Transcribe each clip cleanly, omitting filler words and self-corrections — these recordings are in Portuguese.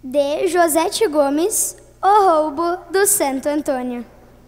de Josete Gomes, O Roubo do Santo Antônio.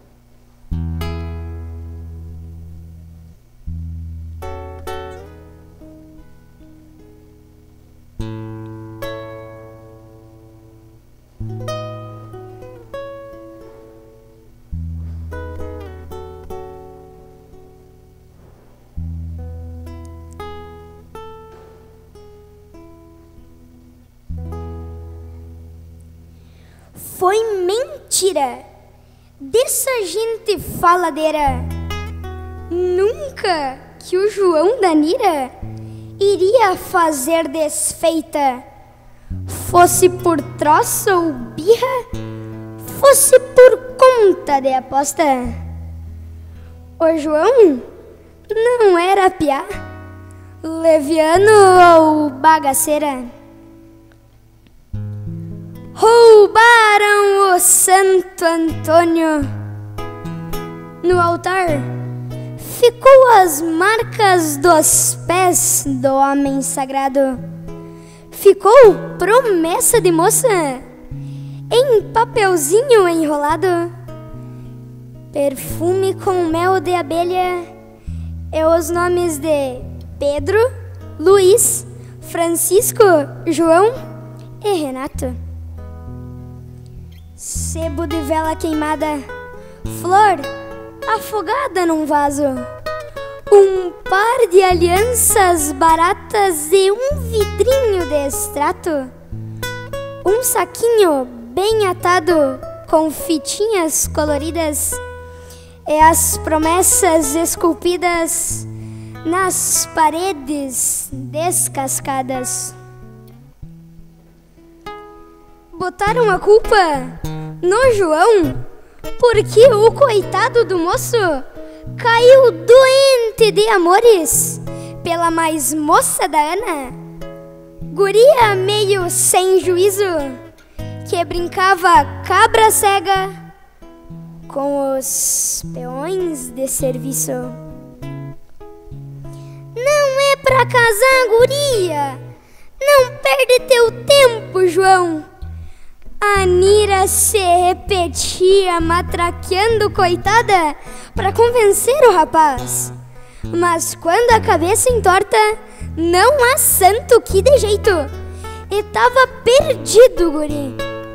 Foi mentira dessa gente faladeira. Nunca que o João da Nira iria fazer desfeita. Fosse por troça ou birra, fosse por conta de aposta. O João não era piá, leviano ou bagaceira. Roubaram o Santo Antônio. No altar ficou as marcas dos pés do homem sagrado. Ficou promessa de moça em papelzinho enrolado. Perfume com mel de abelha e os nomes de Pedro, Luiz, Francisco, João e Renato. Sebo de vela queimada, flor afogada num vaso, um par de alianças baratas e um vidrinho de extrato, um saquinho bem atado com fitinhas coloridas e as promessas esculpidas nas paredes descascadas. Botaram a culpa no João, porque o coitado do moço caiu doente de amores pela mais moça da Ana, guria meio sem juízo, que brincava cabra cega com os peões de serviço. Não é pra casar, guria, não perde teu tempo, João. A Nira se repetia, matraqueando coitada para convencer o rapaz. Mas quando a cabeça entorta, não há santo que dê jeito. E tava perdido, guri.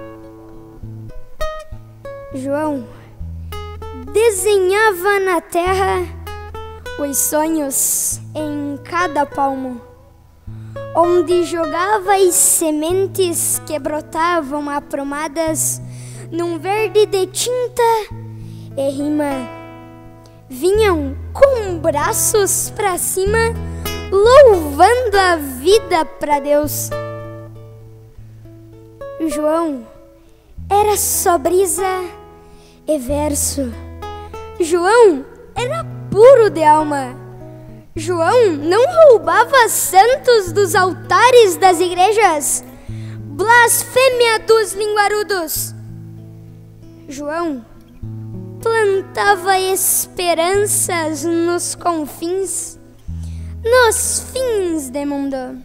João desenhava na terra os sonhos em cada palmo, onde jogava as sementes que brotavam aprumadas num verde de tinta e rima. Vinham com braços pra cima, louvando a vida pra Deus. João era só brisa e verso. João era puro de alma. João não roubava santos dos altares das igrejas, blasfêmia dos linguarudos. João plantava esperanças nos confins, nos fins do mundo.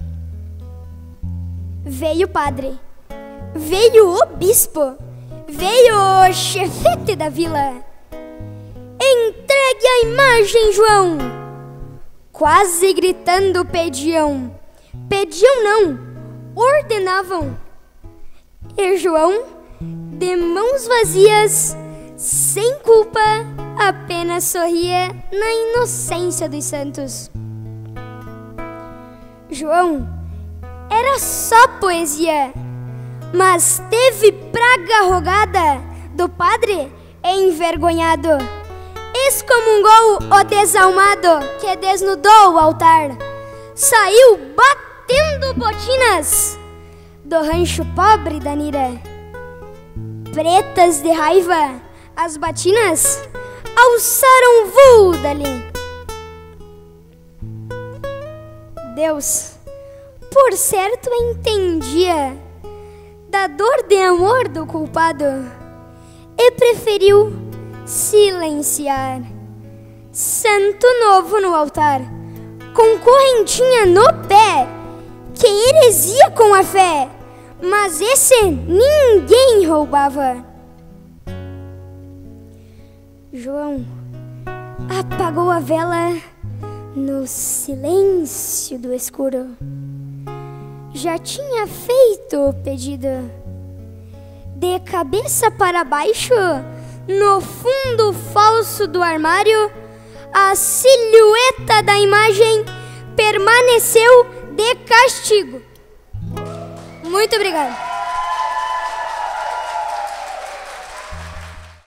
Veio o padre, veio o bispo, veio o chefete da vila. Entregue a imagem, João! Quase gritando pediam. Pediam não, ordenavam. E João, de mãos vazias, sem culpa, apenas sorria na inocência dos santos. João era só poesia, mas teve praga rogada do padre envergonhado. Excomungou o desalmado que desnudou o altar. Saiu batendo botinas do rancho pobre da Nira. Pretas de raiva, as batinas alçaram voo dali. Deus, por certo, entendia da dor de amor do culpado e preferiu silenciar. Santo novo no altar, com correntinha no pé, que heresia com a fé, mas esse ninguém roubava. João apagou a vela no silêncio do escuro. Já tinha feito o pedido. De cabeça para baixo, no fundo falso do armário, a silhueta da imagem permaneceu de castigo. Muito obrigado.